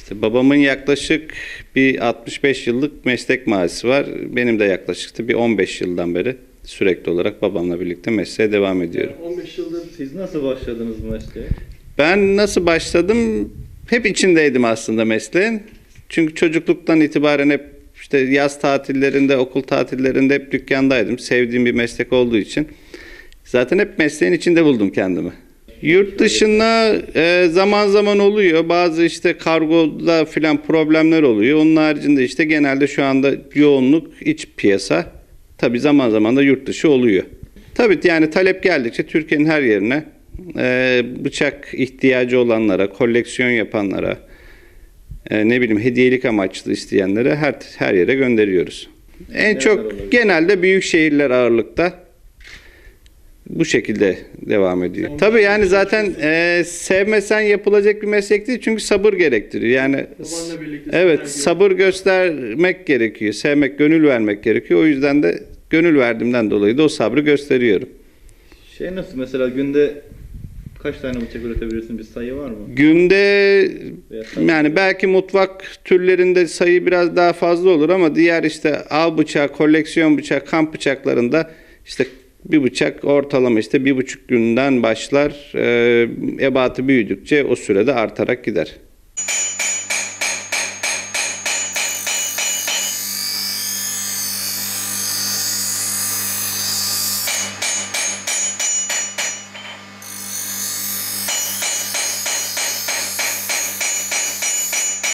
İşte babamın yaklaşık bir 65 yıllık meslek mazisi var. Benim de yaklaşık da bir 15 yıldan beri sürekli olarak babamla birlikte mesleğe devam ediyorum. Yani 15 yıldır siz nasıl başladınız bu mesleğe? Ben nasıl başladım? Hep içindeydim aslında mesleğin. Çünkü çocukluktan itibaren hep işte yaz tatillerinde, okul tatillerinde hep dükkandaydım. Sevdiğim bir meslek olduğu için. Zaten hep mesleğin içinde buldum kendimi. Yurt dışında zaman zaman oluyor. Bazı işte kargoda filan problemler oluyor. Onun haricinde işte genelde şu anda yoğunluk iç piyasa. Tabii zaman zaman da yurt dışı oluyor. Tabii yani talep geldikçe Türkiye'nin her yerine bıçak ihtiyacı olanlara, koleksiyon yapanlara, ne bileyim hediyelik amaçlı isteyenlere her yere gönderiyoruz. En çok genelde büyük şehirler ağırlıkta. Bu şekilde devam ediyor. Tabii yani zaten sevmesen yapılacak bir meslek değil çünkü sabır gerektiriyor. Yani evet sabır göstermek gerekiyor. Sevmek, gönül vermek gerekiyor. O yüzden de gönül verdiğimden dolayı da o sabrı gösteriyorum. Nasıl mesela günde kaç tane bıçak üretebilirsin? Bir sayı var mı? Günde yani belki mutfak türlerinde sayı biraz daha fazla olur ama diğer işte av bıçağı, koleksiyon bıçağı, kamp bıçaklarında işte bir bıçak ortalama işte 1,5 günden başlar. Ebatı büyüdükçe o sürede artarak gider.